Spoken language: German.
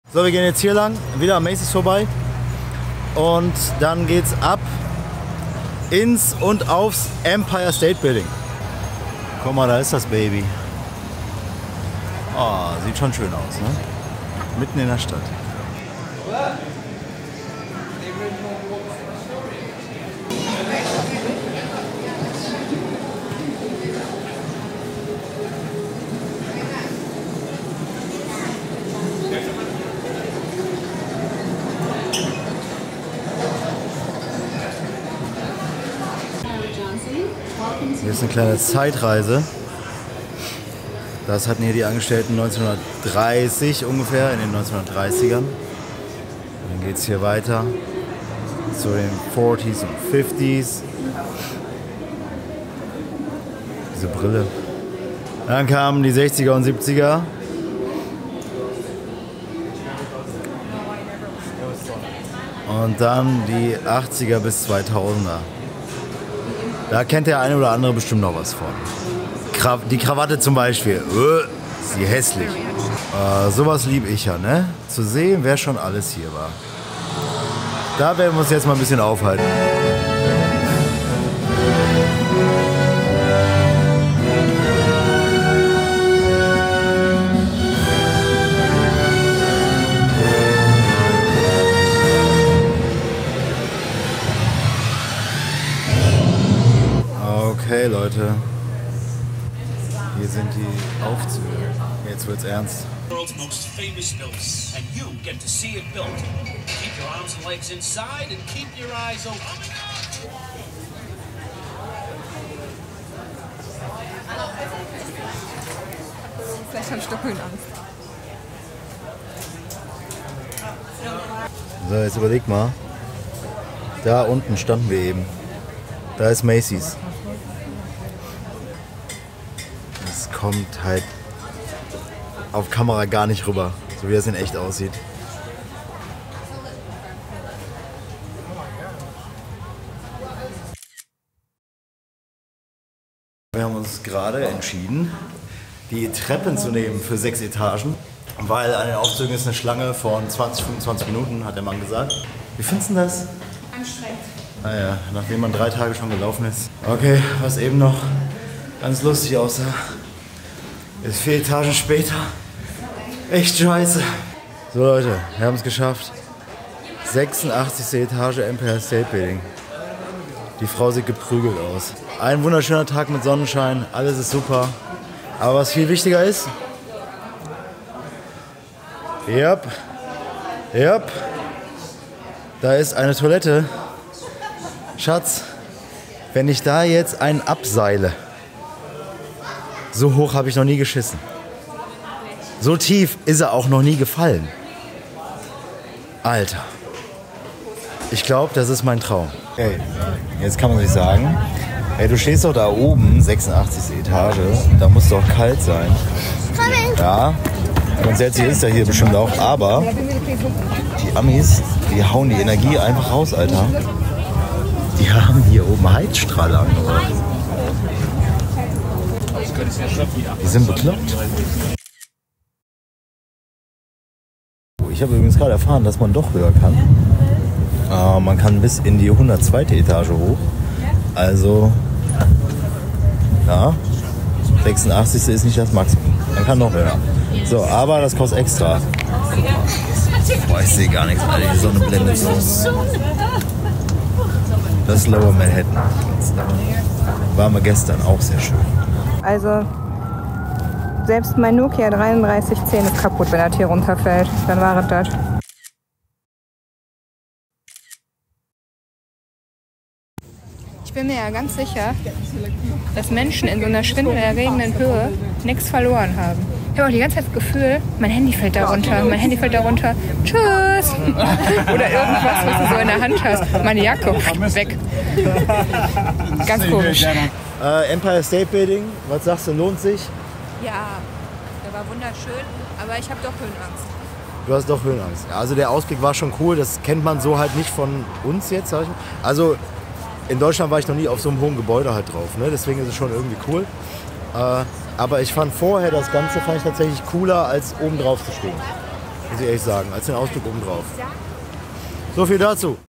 So, wir gehen jetzt hier lang, wieder am Macy's vorbei. Und dann geht's ab ins und aufs Empire State Building. Guck mal, da ist das Baby. Oh, sieht schon schön aus, ne? Mitten in der Stadt. Hier ist eine kleine Zeitreise. Das hatten hier die Angestellten 1930 ungefähr, in den 1930ern. Dann geht es hier weiter zu den 40s und 50s. Diese Brille. Dann kamen die 60er und 70er. Und dann die 80er bis 2000er. Da kennt der eine oder andere bestimmt noch was von. Die Krawatte zum Beispiel. Ist die hässlich. Sowas liebe ich ja, ne? Zu sehen, wer schon alles hier war. Da werden wir uns jetzt mal ein bisschen aufhalten. Okay, Leute. Hier sind die Aufzüge. Jetzt wird's ernst. World's most famous building, and you get to see it built. Keep your arms and legs inside and keep your eyes open. Vielleicht haben Stock Höhenangst. So, jetzt überleg mal. Da unten standen wir eben. Da ist Macy's. Das kommt halt auf Kamera gar nicht rüber, so wie das in echt aussieht. Wir haben uns gerade entschieden, die Treppen zu nehmen für 6 Etagen, weil an den Aufzügen ist eine Schlange von 20, 25 Minuten, hat der Mann gesagt. Wie findest du das? Anstrengend. Naja, nachdem man 3 Tage schon gelaufen ist. Okay, was eben noch ganz lustig aussah, ist 4 Etagen später. Echt scheiße. So Leute, wir haben es geschafft. 86. Etage Empire State Building. Die Frau sieht geprügelt aus. Ein wunderschöner Tag mit Sonnenschein, alles ist super. Aber was viel wichtiger ist, da ist eine Toilette. Schatz, wenn ich da jetzt einen abseile, so hoch habe ich noch nie geschissen. So tief ist er auch noch nie gefallen. Alter. Ich glaube, das ist mein Traum. Okay, jetzt kann man sich sagen, ey, du stehst doch da oben, 86. Etage, da muss doch kalt sein. Ja, grundsätzlich ist er hier bestimmt auch, aber die Amis, die hauen die Energie einfach raus, Alter. Die haben hier oben Heizstrahler angebracht. Die sind bekloppt. Ich habe übrigens gerade erfahren, dass man doch höher kann. Man kann bis in die 102. Etage hoch. Also, ja, 86. ist nicht das Maximum. Man kann noch höher. So, aber das kostet extra. Boah, ich sehe gar nichts, Alter. Die Sonne blendet so. Das ist Lower Manhattan. Waren wir gestern auch sehr schön. Also, selbst mein Nokia 3310 ist kaputt, wenn das hier runterfällt. Dann war es das. Ich bin mir ja ganz sicher, dass Menschen in so einer schwindelerregenden Höhe nichts verloren haben. Ich habe auch die ganze Zeit das Gefühl, mein Handy fällt da runter. Mein Handy fällt da runter. Tschüss! Oder irgendwas, was du so in der Hand hast. Meine Jacke weg. Ganz komisch. Empire State Building, was sagst du, lohnt sich? Ja, der war wunderschön, aber ich habe doch Höhenangst. Du hast doch Höhenangst. Also der Ausblick war schon cool, das kennt man so halt nicht von uns jetzt, sag ich mal. Also in Deutschland war ich noch nie auf so einem hohen Gebäude halt drauf, ne? Deswegen ist es schon irgendwie cool. Aber ich fand vorher das Ganze tatsächlich cooler, als oben drauf zu stehen. muss ich ehrlich sagen, als den Ausblick obendrauf. So viel dazu.